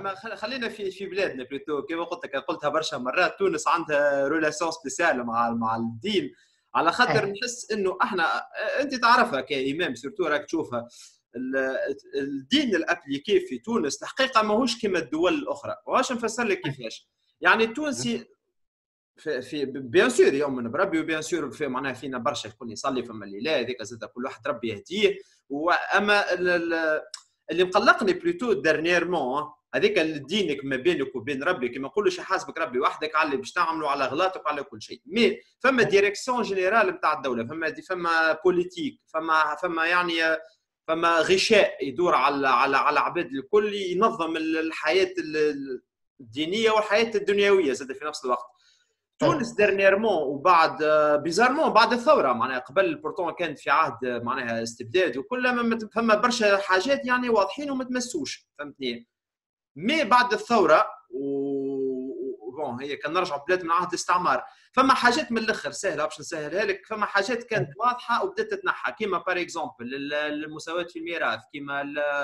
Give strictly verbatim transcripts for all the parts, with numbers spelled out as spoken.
فما خلينا في في بلادنا بلوتو كيما قلت لك، قلتها برشا مرات، تونس عندها ريلاسيون سبيسيال مع مع الدين، على خاطر أي. نحس انه احنا، انت تعرفها كامام سورتو راك تشوفها، الدين الابليكي في تونس الحقيقه ماهوش كما الدول الاخرى. واش نفسر لك كيفاش؟ يعني التونسي في, في بيان سور يؤمن بربي، وبيان سور في معناها فينا برشا شكون يصلي، فما الليله هذيك زاد كل واحد ربي يهديه. واما اللي مقلقني بلوتو دارنييرمون هذيك دينك ما بينك وبين ربي، كما نقولوا يحاسبك ربي وحدك على اللي باش تعملوا، على غلطك وعلى كل شيء. مي فما ديريكسيون جينيرال نتاع الدوله، فما دي فما بوليتيك، فما فما يعني فما غشاء يدور على على على عباد الكل، ينظم الحياه الدينيه والحياه الدنيويه زاد في نفس الوقت. تونس ديرنييرمون وبعد بيزارمون بعد الثوره، معناها قبل البورتون كانت في عهد معناها استبداد وكل، فما برشا حاجات يعني واضحين وما تمسوش، فهمتني؟ مي بعد الثوره و بون هي كان نرجع بلاد من عهد الاستعمار، فما حاجات من الاخر سهله باش نسهلها لك، فما حاجات كانت واضحه وبدات تتنحى، كيما بار اكزومبل المساواه في الميراث، كيما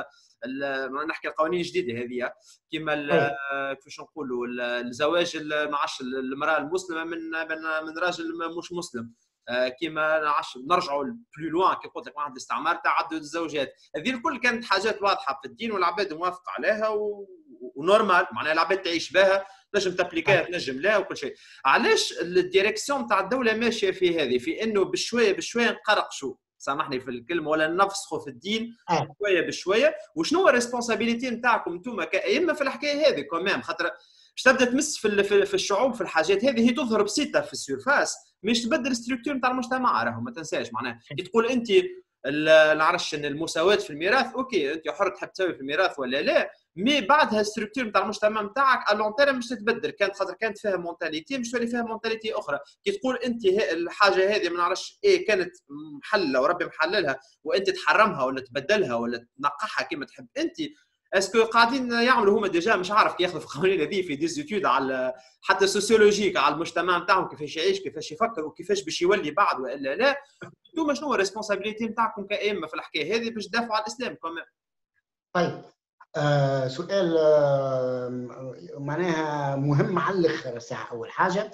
نحكي القوانين الجديده هذه، كيما كيفاش نقولوا الزواج ما عادش المراه المسلمه من من راجل مش مسلم، كيما نرجعوا بلو لوان كي قلت لك عهد الاستعمار تعدد الزوجات، هذه الكل كانت حاجات واضحه في الدين والعباد موافق عليها و... ونورمال، معناها العباد تعيش بها، تنجم تابليكاها تنجم لا وكل شيء. علاش الديريكسيون تاع الدوله ماشيه في هذه، في انه بشويه بشويه نقرقشوا، سامحني في الكلمه، ولا نفسخوا في الدين شويه بشويه. وشنو هو الريسبونسابيلتي نتاعكم انتم كائمه في الحكايه هذه كمان، خاطر باش تبدا تمس في في الشعوب في الحاجات هذه، هي تظهر بسيطه في السيرفاس، مش تبدل الستركتور نتاع المجتمع. راهو ما تنساش معناها كي تقول انت نعرفش المساواه في الميراث، اوكي انت حر تحب تساوي في الميراث ولا لا، مي بعدها الستركتور نتاع المجتمع نتاعك الون تيرم مش تتبدل، كانت خاطر كانت فيها مونتاليتي مش تولي فيها مونتاليتي اخرى. كي تقول انت الحاجه هذه ما نعرفش ايه كانت محلله وربي محللها، وانت تحرمها ولا تبدلها ولا تنقحها كما تحب انت، اسكو قاعدين يعملوا هما ديجا مش عارف ياخذوا في القوانين هذه في ديزيتود على حتى سوسيولوجيك على المجتمع نتاعهم، كيفاش يعيش كيفاش يفكر وكيفاش باش يولي بعد والا لا. انتم شنو هو الريسبونسابيلتي نتاعكم كائمه في الحكايه هذه باش تدافعوا على الاسلام كمان؟ طيب آه سؤال آه معناها مهم على الاخر ساعه. اول حاجه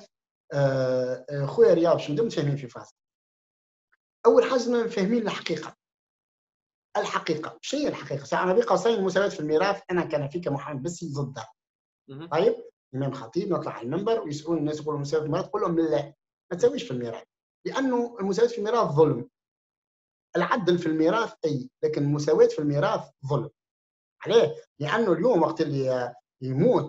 آه خويا رياض شنو انتم فاهمين في فاس؟ اول حاجه فاهمين الحقيقه. الحقيقه شنو هي الحقيقه؟ ساعه ما بين قوسين المساواه في الميراث انا كان فيك محمد بسي ضدها. طيب امام خطيب نطلع على المنبر ويسالون الناس يقولوا المساواه في الميراث، تقول لهم لا ما تساويش في الميراث، لانه المساواه في الميراث ظلم. العدل في الميراث اي، لكن المساواه في الميراث ظلم. عليه؟ لانه اليوم وقت اللي يموت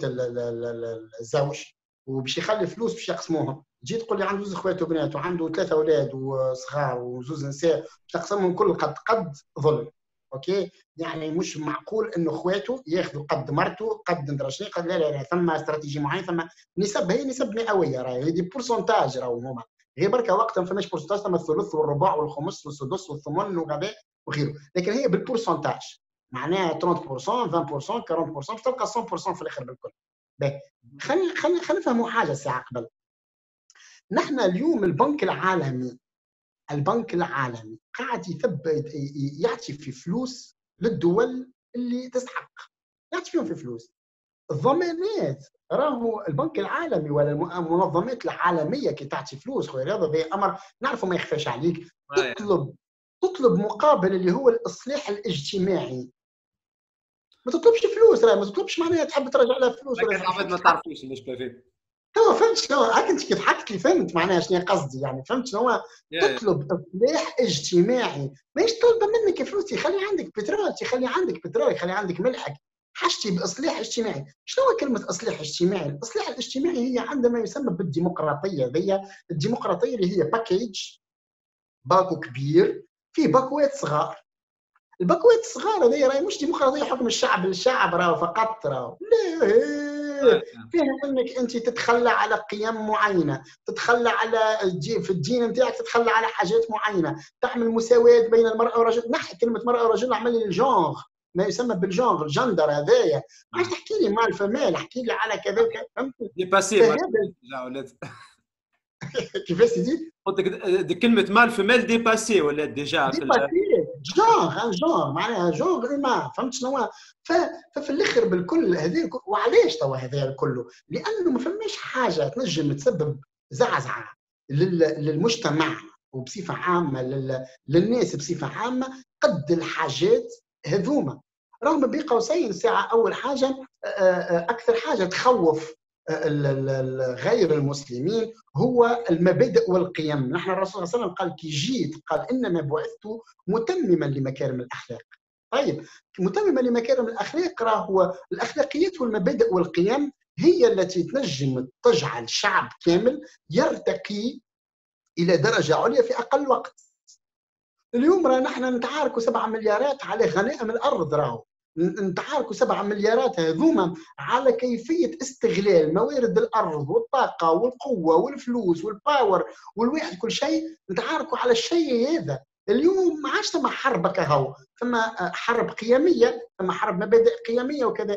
الزوج وباش يخلي فلوس باش يقسموهم، تجي تقول لي عنده زوج اخوات وبنات وعنده ثلاثه اولاد وصغار وزوج نساء باش تقسمهم كل قد قد، ظلم. اوكي؟ يعني مش معقول انه اخواته ياخذوا قد مرته قد ندرى شنو، قد لا لا لا، ثم استراتيجي معين، ثم نسب، هي نسب مئويه، راهي هذه بورسنتاج، راهو هما غير بركه وقتها ما فماش بورسنتاج، ثم الثلث والربع والخمس والسدس والثمن وغباء وغيره، لكن هي بالبورسنتاج، معناها ثلاثين بالمئة عشرين بالمئة أربعين بالمئة باش تلقى مية بالمئة في الاخر بالكل. باهي خلينا خلينا خلينا نفهموا حاجه ساعه قبل. نحن اليوم البنك العالمي البنك العالمي قاعد يثبت يعطي في فلوس للدول اللي تستحق، يعطي فيهم في فلوس. الضمانات راهو البنك العالمي ولا المنظمات العالميه كي تعطي فلوس خويا رياض، هذا امر نعرفه ما يخفاش عليك، تطلب تطلب مقابل اللي هو الاصلاح الاجتماعي. ما تطلبش فلوس، راه ما تطلبش معناها تحب ترجع لها فلوس ولا لكن عباد ما تعرفوش المشكله فين. تو فهمت شنو هاك انت كيف حكيت لي، فهمت معناها شنو قصدي، يعني فهمت شنو هو تطلب اصلاح اجتماعي، ماهيش طالبه منك فلوس، يخلي عندك بترول، يخلي عندك بترول، يخلي عندك ملحك، حاجتي باصلاح اجتماعي. شنو هو كلمه اصلاح اجتماعي؟ الاصلاح الاجتماعي هي عندما يسمى بالديمقراطيه، هي الديمقراطيه اللي هي باكيج، باكو كبير فيه باكوات صغار. الباكوات الصغار هذه راهي مش ديمقراطيه حكم الشعب للشعب راهو فقط، راهو لا، فيها انك انت تتخلى على قيم معينه، تتخلى على في الدين نتاعك، تتخلى على حاجات معينه، تعمل مساواه بين المراه والرجل. نحي كلمه مراه ورجل، عمل لي الجونغ، ما يسمى بالجونغ، الجندر هذايا، ما عادش تحكي لي مال فمال، احكي لي على كذا فهمت؟ ديباسي كيفاش تزيد؟ قلت لك كلمه مال فمال ديباسي ولا ديجا ديباسي جونغ جونغ معناها جونغ ما فهمت شنو. ففي الاخر بالكل هذا وعلاش توا هذا الكل؟ لانه ما فماش حاجه تنجم تسبب زعزعه للمجتمع وبصفه عامه للناس بصفه عامه قد الحاجات هذوما. رغم بين قوسين ساعه اول حاجه اكثر حاجه تخوف غير المسلمين هو المبادئ والقيم. نحن الرسول صلى الله عليه وسلم قال كي جيت قال انما بعثت متمما لمكارم الاخلاق. طيب متمما لمكارم الاخلاق راهو الاخلاقيات والمبادئ والقيم هي التي تنجم تجعل شعب كامل يرتقي الى درجه عليا في اقل وقت. اليوم راه نحن نتعاركوا سبعة مليارات على غنائم الارض، راهو نتعاركوا سبعة مليارات هذوما على كيفيه استغلال موارد الارض والطاقه والقوه والفلوس والباور والواحد كل شيء، نتعاركوا على الشيء هذا. اليوم ما عادش ثم حرب كهو، ثم حرب قيميه، ثم حرب مبادئ قيميه وكذا.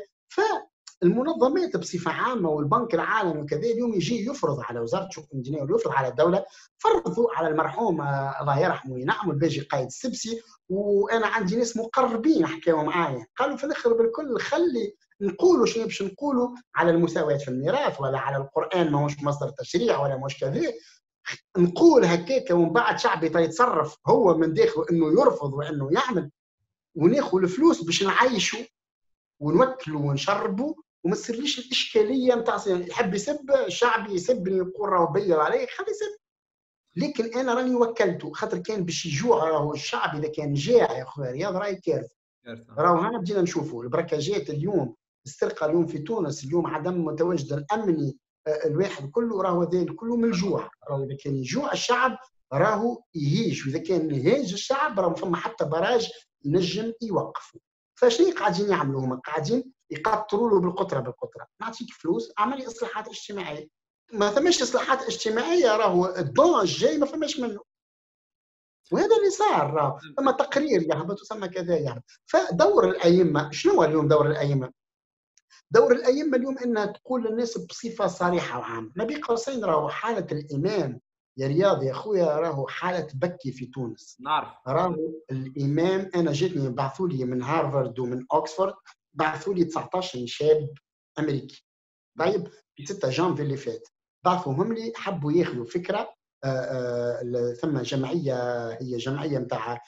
فالمنظمات بصفه عامه والبنك العالمي وكذا اليوم يجي يفرض على وزاره الشؤون الدينيه ويفرض على الدوله، فرضوا على المرحوم الله يرحمه ينعم الباجي قايد السبسي. وانا عندي ناس مقربين حكاوا معايا قالوا في الاخر بالكل خلي نقولوا شنو باش نقولوا على المساواه في الميراث ولا على القران ماهوش مصدر تشريع ولا ماهوش كذا، نقول هكاك ومن بعد شعبي يتصرف هو من داخله انه يرفض وانه يعمل، وناخذ الفلوس باش نعيشوا ونوكلوا ونشربوا وما تصيرليش الاشكاليه نتاع يحب يسب شعبي يسبني يقول راهو بيا عليه خلي يسب. لكن انا راني وكلته خاطر كان باش يجوع راهو الشعب اذا كان جاع يا خويا رياض راهي كارثه. راهو هنا بدينا نشوفوا البركاجات اليوم، السرقه اليوم في تونس اليوم، عدم التواجد الامني الواحد كله راهو هذا كله من الجوع. راهو اذا كان يجوع الشعب راهو يهيج، واذا كان يهيج الشعب راهو فما حتى براج ينجم يوقفوا. فشنو قاعدين يعملوا هما؟ قاعدين يقطروا له بالقطره بالقطره، نعطيك فلوس اعمل لي اصلاحات اجتماعيه. ما ثماش اصلاحات اجتماعيه راهو الضوء الجاي ما فماش منه. وهذا اللي صار، راهو ثم تقرير يهبط وثم كذا يهبط. فدور الائمه شنو هو اليوم؟ دور الائمه دور الائمه اليوم انها تقول للناس بصفه صريحه وعامه. ما بين قوسين راهو حاله الامام يا رياض يا خويا راهو حاله بكي في تونس. نعرف راهو الامام انا جاتني بعثوا لي من هارفارد ومن اوكسفورد بعثوا لي تسعطاش شاب امريكي. طيب في ستة جانفي اللي فات بعثوهم لي حبوا ياخذوا فكره. آآ آآ ثم جمعيه هي جمعيه نتاع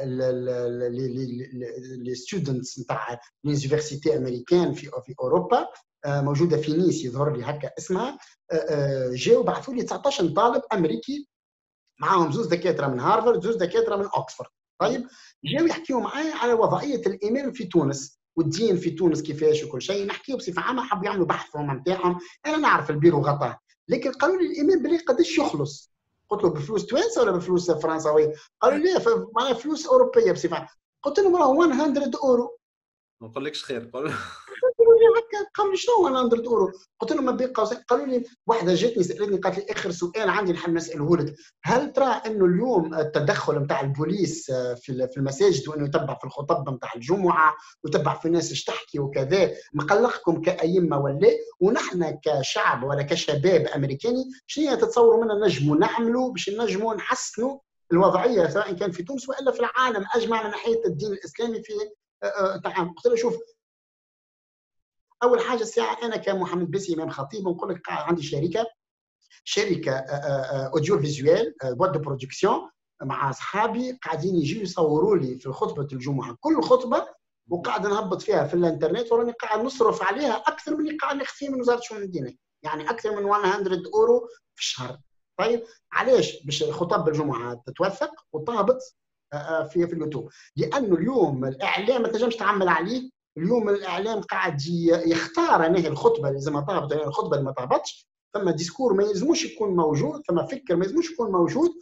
لي ستودنتس نتاع لينيفرسيتي امريكان في في اوروبا موجوده في نيس يظهر لي هكا اسمها. جاوا بعثوا لي تسعطاش طالب امريكي معاهم زوز دكاتره من هارفارد زوز دكاتره من اوكسفورد. طيب جاوا يحكيوا معايا على وضعيه الامام في تونس والدين في تونس كيفاش وكل شيء. نحكيوا بصفه عامه حبوا يعملوا بحث هم نتاعهم. انا نعرف البيرو غطاه، لكن قالوا لي الامام بلي قداش يخلص؟ قلت له بفلوس توانسه ولا بفلوس فرنساويه؟ قالوا لي لا معناها فلوس اوروبيه بصفه عامه. قلت لهم راه مئة اورو. ما نقولكش خير. قول قالوا لي شنو مئة اورو؟ قلت لهم ما بين قوسين. قالوا لي واحده جاتني سالتني قالت لي اخر سؤال عندي نحب نساله لك، هل ترى انه اليوم التدخل نتاع البوليس في في المساجد وانه يتبع في الخطب نتاع الجمعه ويتبع في الناس ايش تحكي وكذا مقلقكم كأئمه ولا؟ ونحن كشعب ولا كشباب امريكاني شنو تتصوروا منا نجموا نعملوا باش نجموا نحسنوا الوضعيه سواء كان في تونس والا في العالم اجمع من ناحيه الدين الاسلامي في تعامل؟ قلت له شوف اول حاجه الساعه انا كمحمد باسي امام خطيب نقول لك عندي شركه شركه اوديو فيزوال بواد دو برودكسيون مع اصحابي قاعدين يجيو يصوروا لي في خطبه الجمعه كل خطبه وقاعد نهبط فيها في الانترنت وراني قاعد نصرف عليها اكثر من اللي قاعد نخفيه من وزاره الشؤون الدينيه، يعني اكثر من مئة اورو في الشهر. طيب علاش؟ باش خطب الجمعه تتوثق وتهبط في في اليوتيوب، لانه اليوم الاعلام ما تنجمش تعمل عليه. اليوم الاعلام قاعد يختار انهي الخطبه اللي لازم تهبط يعني الخطبه اللي ما تهبطش. ثم ديسكور ما يلزموش يكون موجود، ثم فكر ما يلزموش يكون موجود.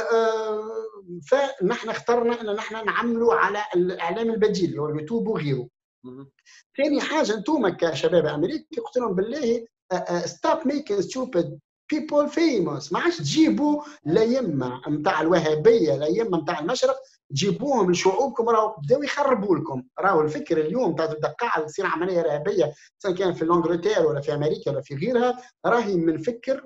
فنحن اخترنا ان نحن نعملوا على الاعلام البديل اللي هو اليوتيوب وغيره. ثاني حاجه انتم كشباب امريكي قلت لهم بالله ستوب ميكينج ستوبid people famous. ما عادش تجيبوا لا يما نتاع الوهابيه لا يما نتاع المشرق تجيبوهم لشعوبكم راهو بداو يخربوا لكم. راهو الفكر اليوم تاع تبدا قاعد تصير عمليه ارهابيه سواء كان في انجلترا ولا في امريكا ولا في غيرها راهي من فكر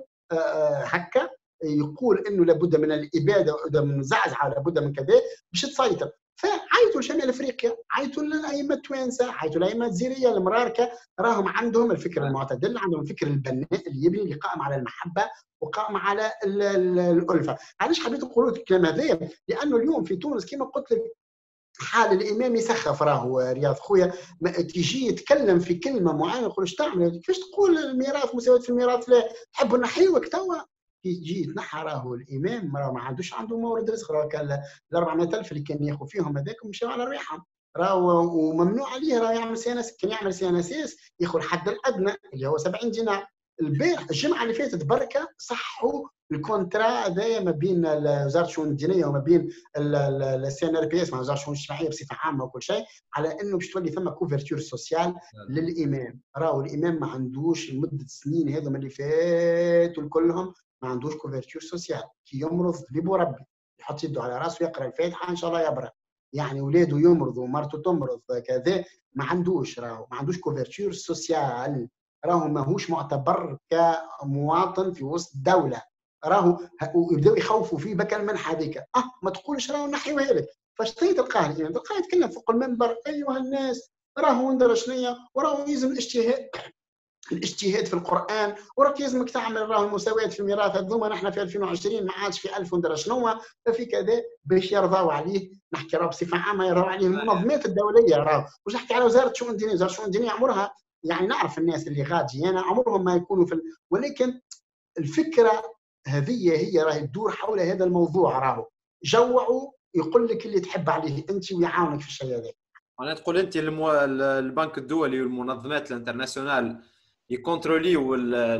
هكا يقول انه لابد من الاباده ولابد من زعزعه ولابد من كذا باش تسيطر. فعيطوا لشمال افريقيا، عيطوا للائمه التوانسه، عيطوا للائمه الجزائريه المراركه، راهم عندهم الفكر المعتدل، عندهم الفكر البناء اللي يبني، اللي قائم على المحبه وقائم على الالفه. علاش حبيت نقول لك الكلام هذايا؟ لانه اليوم في تونس كما قلت لك حال الامام يسخف، راهو رياض خويا تيجي يتكلم في كلمه معينه يقول اش تعمل؟ كيفاش تقول الميراث مساواه في الميراث؟ لا تحبوا نحيوك توا يجي يتنحى. راهو الامام راه ما عندوش عنده مورد رزق، راه كان ال أربعمائة ألف اللي كان ياخذ فيهم هذاك مشاو على رواحهم، راهو وممنوع عليه راه يعمل سي ان اس. كان يعمل سي ان اس ياخذ الحد الادنى اللي هو سبعين دينار. البارح الجمعه اللي فاتت بركه صحوا الكونترا هذايا ما بين وزاره الشؤون الدينيه وما بين السي ان ار بي اس مع وزاره الشؤون الاجتماعيه بصفه عامه وكل شيء، على انه باش تولي ثم كوفرتور سوسيال للامام. راهو الامام ما عندوش لمده السنين هذوما اللي فاتوا كلهم ما عندوش كوفرتور سوسيال. كي يمرض بيبو ربي يحط يده على راسه ويقرا الفاتحه ان شاء الله يبرأ. يعني اولاده يمرضوا ومرته تمرض كذا ما عندوش، راهو ما عندوش كوفرتور سوسيال، راهو ماهوش معتبر كمواطن في وسط الدوله. راهو يبداو يخوفوا فيه بك المنحه هذيك، اه ما تقولش راهو نحيوها لك. فاش تلقاه تلقاه يتكلم فوق المنبر ايها الناس راهو ندير شنيا، وراهو يلزم الاجتهاد الاجتهاد في القران، وراك لازمك تعمل راهو المساواه في الميراث. هذوما نحن في ألفين وعشرين ما عادش في ألف وندرا شنو ففي كذا باش يرضاو عليه. نحكي راهو بصفه عامه يرضاو عليه المنظمات الدوليه، راهو واش نحكي على وزاره الشؤون الدينيه. وزاره الشؤون الدينيه عمرها يعني نعرف الناس اللي غادي انا عمرهم ما يكونوا في ال... ولكن الفكره هذه هي راهي تدور حول هذا الموضوع. راهو جوعوا يقول لك اللي تحب عليه انت ويعاونك في الشيء هذا. انا تقول انت المو... البنك الدولي والمنظمات الانترناسيونال يكونتروليو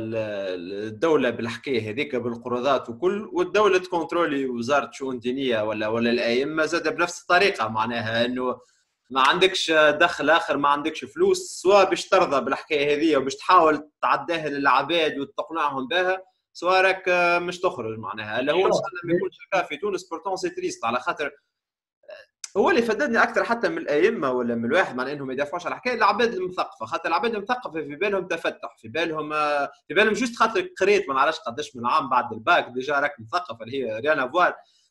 الدوله بالحكايه هذيك بالقروضات وكل، والدوله تكونترولي وزاره شؤون دينيه ولا ولا الائمه زاد بنفس الطريقه. معناها انه ما عندكش دخل اخر، ما عندكش فلوس، سواء باش ترضى بالحكايه هذه وباش تحاول تعداها للعباد وتقنعهم بها، سواء راك مش تخرج. معناها اللي هو ان شاء الله ما يكونش هكا في تونس. بورتون سي تريست على خاطر هو اللي فددني اكثر حتى من الائمه ولا من الواحد، مع انهم ما يدافعوش على الحكايه، العباد المثقفه. خاطر العباد المثقفه في بالهم تفتح، في بالهم في بالهم جوست خاطر قريت ما نعرفش قداش من عام بعد الباك ديجا راك مثقف اللي هي ريان افوار،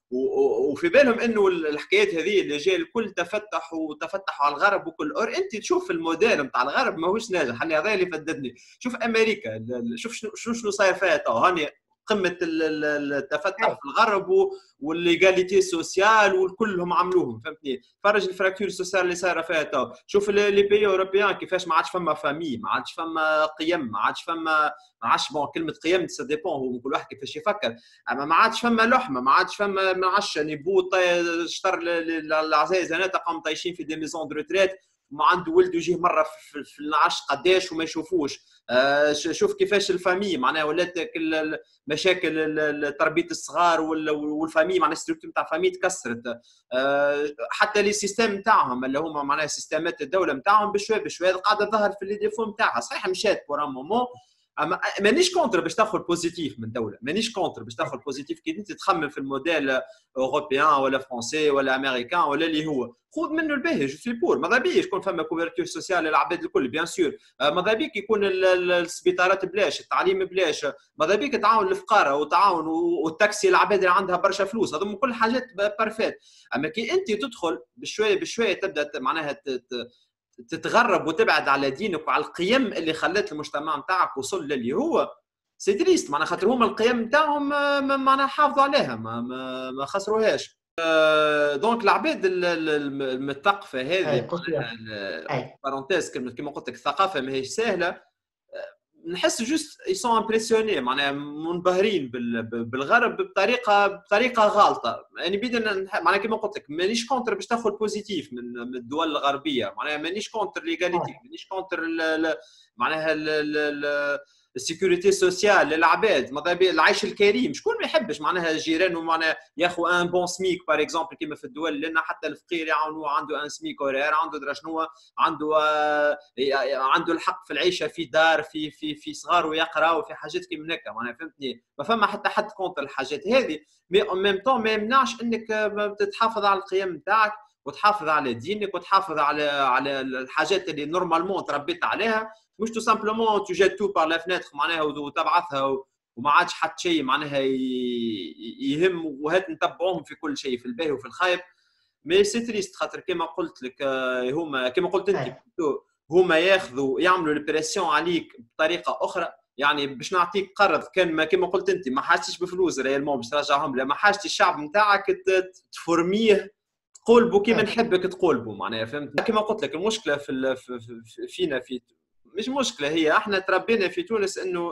وفي بالهم انه الحكايات هذه اللي جايه الكل تفتح وتفتحوا على الغرب وكل. اور انت تشوف الموديل نتاع الغرب ماهوش ناجح. هاني هذا اللي فددني. شوف امريكا، شوف شنو شنو صاير فيها تو، هاني قمه التفتح في الغرب والليغاليتي سوسيال والكلهم عملوهم، فهمتني؟ فرج الفراكتور سوسيال اللي صايره فيها تو. شوف لي بي اوروبيان كيفاش ما عادش فما فامي، ما عادش فما قيم، ما عادش فما ما عادش بون كلمه قيم سا ديبون هو كل واحد كيفاش يفكر، اما ما عادش فما لحمه، ما عادش فما ما عادش نبوط شطر العزايز هنا تقام طايشين في دي ميزون دو ريتريت ما عنده ولده يجيه مره في العش قداش وما يشوفوش. آه شوف كيفاش الفامي معناها ولات مشاكل تربيه الصغار والفامي معناها الستركتور نتاع الفامي تكسرت. آه حتى لي سيستيم نتاعهم اللي هما معناها سيستمات الدوله نتاعهم بشويه بشويه قاعده تظهر في لي ديفو نتاعها. صحيح مشات بور ان مومون، اما مانيش كونتر باش تاخذ بوزيتيف من دوله، مانيش كونتر باش تاخذ بوزيتيف كي انت تخمم في الموديل اوروبيان ولا فرونسي ولا امريكان ولا اللي هو خذ منه الباهي. جو سي بور ماذا بيش يكون فما كوفرتور سوسيال للعباد الكل بيان سور. ماذا بيك يكون السبيطارات بلاش، التعليم بلاش، ماذا بيك تعاون الفقراء وتعاون والتاكسي العباد اللي عندها برشا فلوس، هذوم كل حاجات بارفيت. اما كي انت تدخل بشويه بشويه تبدا معناها تتغرب وتبعد على دينك وعلى القيم اللي خلت المجتمع نتاعك وصل للي هو سي تريست. معناها خاطر هما القيم نتاعهم معناها حافظوا عليها ما ما, ما خسروهاش. دونك العباد المثقفه هذه بارونتيز كما قلت لك الثقافه ماهيش سهله. نحس جوست يسون امبرسيوني معناها منبهرين بالغرب بطريقه بطريقه غالطه. يعني بيدنا معناها كما قلت لك مانيش كونتر باش تاخذ بوزيتيف من الدول الغربيه، معناها مانيش كونتر ليغاليتي، مانيش كونتر معناها السيكوريتي سوسيال للعباد، ماذا العيش الكريم. شكون ما يحبش معناها جيرانه معناها ياخذ ان بون سميك باغ اكزومبل كيما في الدول لنا حتى الفقير يعاونوه عنده ان سميك اورير، عنده درا شنو، عنده آه عنده الحق في العيشه في دار في في في صغار ويقرا وفي حاجات كيما هكا معناها فهمتني. ما فما حتى حد كونتر الحاجات هذه، مي ان ميم طون ما يمنعش انك تتحافظ على القيم نتاعك وتحافظ على دينك وتحافظ على على الحاجات اللي نورمالمون تربيت عليها، مش تو سامبلومون تو جيت تو بار لا فناتر معناها وتبعثها وما عادش حتى شيء معناها يهم وهات نتبعوهم في كل شيء في الباهي وفي الخايب. مي سي تريست خاطر كما قلت لك هما كما قلت انت هما ياخذوا يعملوا البريسيون عليك بطريقه اخرى. يعني باش نعطيك قرض كان ما كما قلت انت ما حاجتش بفلوس ريالمون باش ترجعهم، لا ما حاجتي الشعب نتاعك تفورميه تقولبوا كيما نحبك تقولبوا معناها فهمت. كما قلت لك المشكله في فينا في مش مشكله، هي احنا تربينا في تونس انه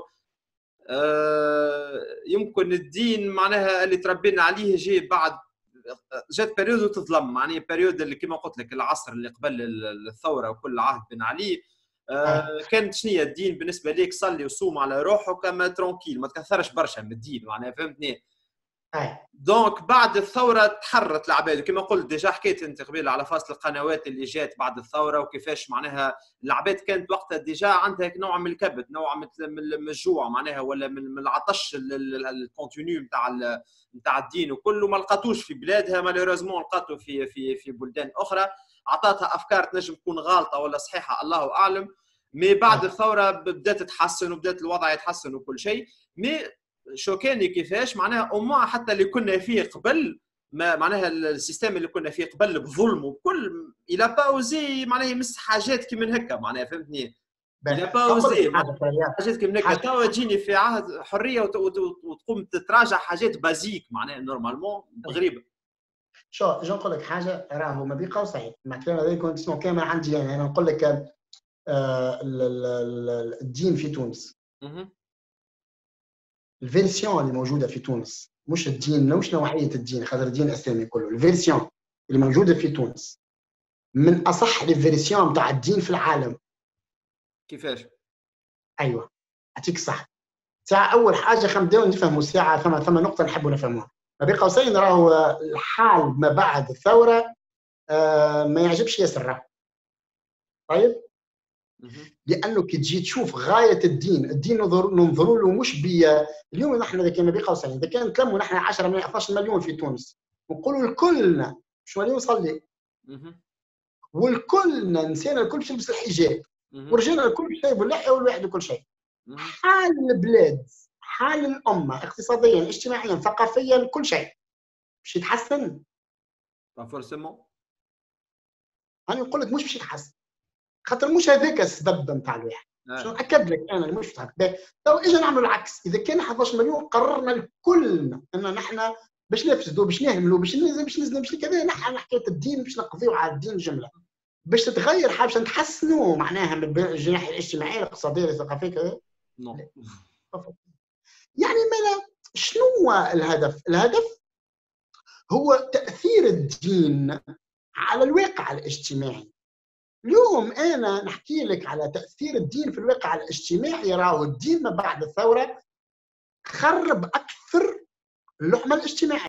آه يمكن الدين معناها اللي تربينا عليه جي بعد جات بريود وتظلم، معناها بريود اللي كما قلت لك العصر اللي قبل الثوره وكل عهد بن علي آه كانت شنية الدين بالنسبه ليك؟ صلي وصوم على روحك اما ترونكيل ما تكثرش برشا من الدين معناها فهمتني. دونك بعد الثوره تحرت العباد كما قلت ديجا حكيت انت قبيله على فاصل القنوات اللي جات بعد الثوره وكيفاش معناها العباد كانت وقتها ديجا عندها نوع من الكبت نوع من الجوع معناها ولا من العطش الكونتينيو نتاع نتاع الدين وكله ما لقاتوش في بلادها مالوريزمون لقاتو في في في بلدان اخرى عطاتها افكار تنجم تكون غالطه ولا صحيحه الله اعلم. مي بعد الثوره بدات تتحسن وبدات الوضع يتحسن وكل شيء. مي شوكاني كيفاش معناها أمها حتى اللي كنا فيه قبل ما معناها السيستم اللي كنا فيه قبل بظلم وبكل إلى باوزي معناها يمس حاجات كي من هكا معناها فهمتني. إلى باوزي حاجات كي من هكا توا تجيني في عهد حريه وتقوم تتراجع حاجات بازيك معناها نورمالمون غريبه. شو جو نقول لك حاجه راهو ما بين قوسين مع الكلام هذا يكون تسمعوا كامل عندي يعني انا نقول لك آه الدين في تونس الفيرسيون اللي موجوده في تونس مش الدين مش نوعيه الدين خاطر الدين الاسلامي كله الفيرسيون اللي موجوده في تونس من اصح الفيرسيون نتاع الدين في العالم. كيفاش؟ ايوه اعطيك صح. ساعه اول حاجه خلينا نبداو نفهموا الساعه ثم ثم نقطه نحبوا نفهموها ما بين قوسين راهو الحال ما بعد الثوره آه ما يعجبش ياسر. طيب لانه كي تجي تشوف غايه الدين الدين ننظروا له مش بي اليوم نحن كما بين قوسين اذا كان تلموا نحن عشرة مليون اثناش مليون في تونس ونقولوا الكلنا مش مليون صلي والكلنا نسينا الكل باش يلبس الحجاب ورجعنا الكل باش يلبس اللحيه والواحد وكل شيء. حال البلاد حال الامه اقتصاديا اجتماعيا ثقافيا كل شيء باش يتحسن؟ با فورسيمون. انا نقول لك مش باش يتحسن خاطر مش هذاك السبب نتاع الواحد. باش ناكد لك انا اللي مش فهمت تو اجا نعملوا العكس. اذا كان احد عشر مليون قررنا الكلنا ان نحن باش نفسدوا باش نهملوا باش ننزل باش نزلوا باش كذا نحن حكايه الدين باش نقضيو على الدين جمله باش تتغير حاجه باش نتحسنوا معناها من الناحيه الاجتماعيه الاقتصاديه الثقافيه كذا. نو يعني ما شنو الهدف؟ الهدف هو تاثير الدين على الواقع الاجتماعي. اليوم انا نحكي لك على تاثير الدين في الواقع الاجتماعي. راهو الدين ما بعد الثوره خرب اكثر اللحمه الاجتماعيه.